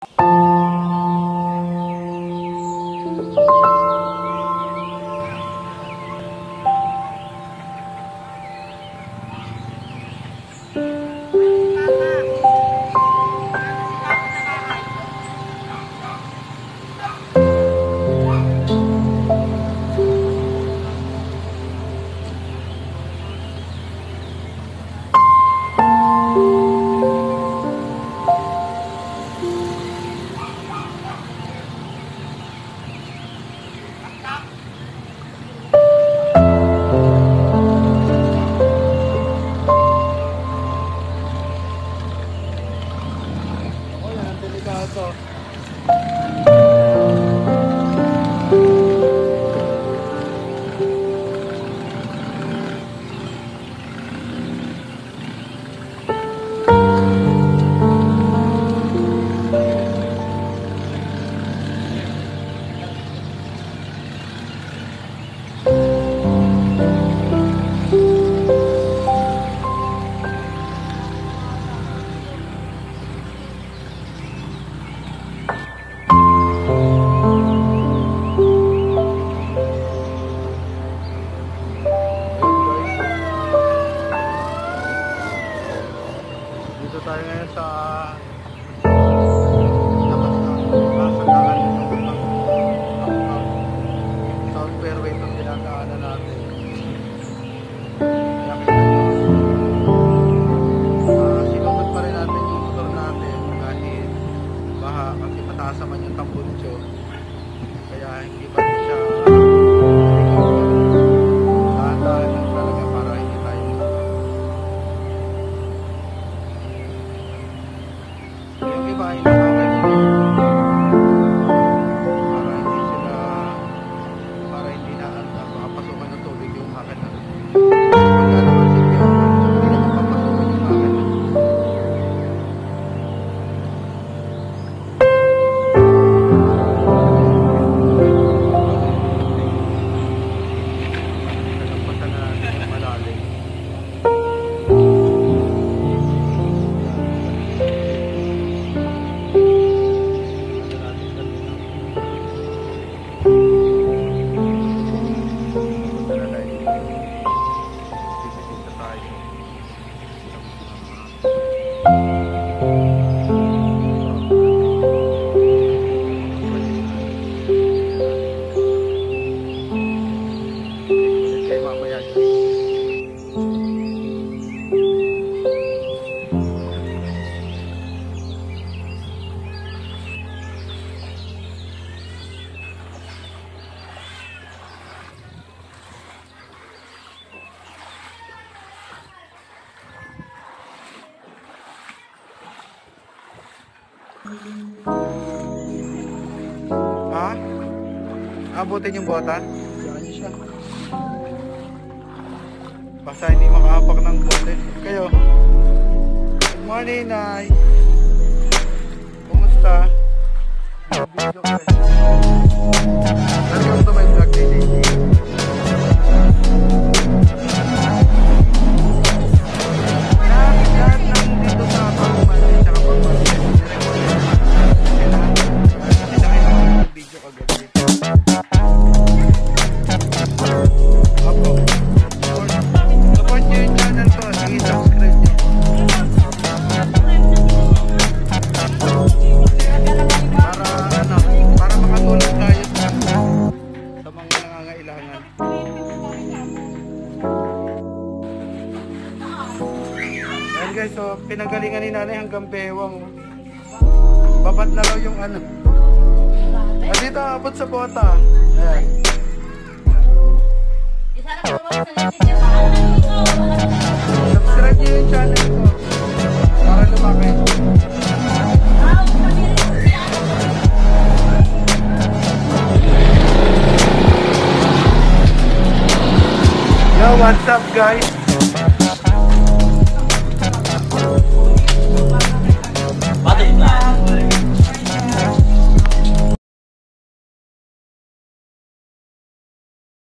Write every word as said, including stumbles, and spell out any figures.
Tayo ngayon sa labas ng kasagaan ng South Fairway itong ginagaanan natin. Kaya uh, sinunod pa rin natin yung motor natin kahit baha kasi mataas naman yung tambuncho, kaya hindi pa rin siya dahan-dahan lang talaga para hindi tayo yung iba ay nakakay para hindi sila para hindi na makapasukan ng tubig yung akin na pagka naman hindi na mapapasukan yung akin na nagpasa na natin yung malalim. Ha? Abutin yung bota? Diyan siya. Basta hindi makahapak ng bote. Kayo? Good morning, Nay. Kumusta? Video ka. Welcome to my vlog day. Lahat lang dito sa pagmamahal at pagmamahal. Video agad dito. Apo. Support nyo yung channel ko. Sige, subscribe nyo. Para ano, para makatulong tayo sa mga nangangailangan. Ayan guys, so pinanggalingan ni nanay hanggang bewang. Babat na raw yung ano. Ah, dito abot sa bota. Ayan. Subscribe nyo yung channel ko para lumaki. Yo, what's up guys?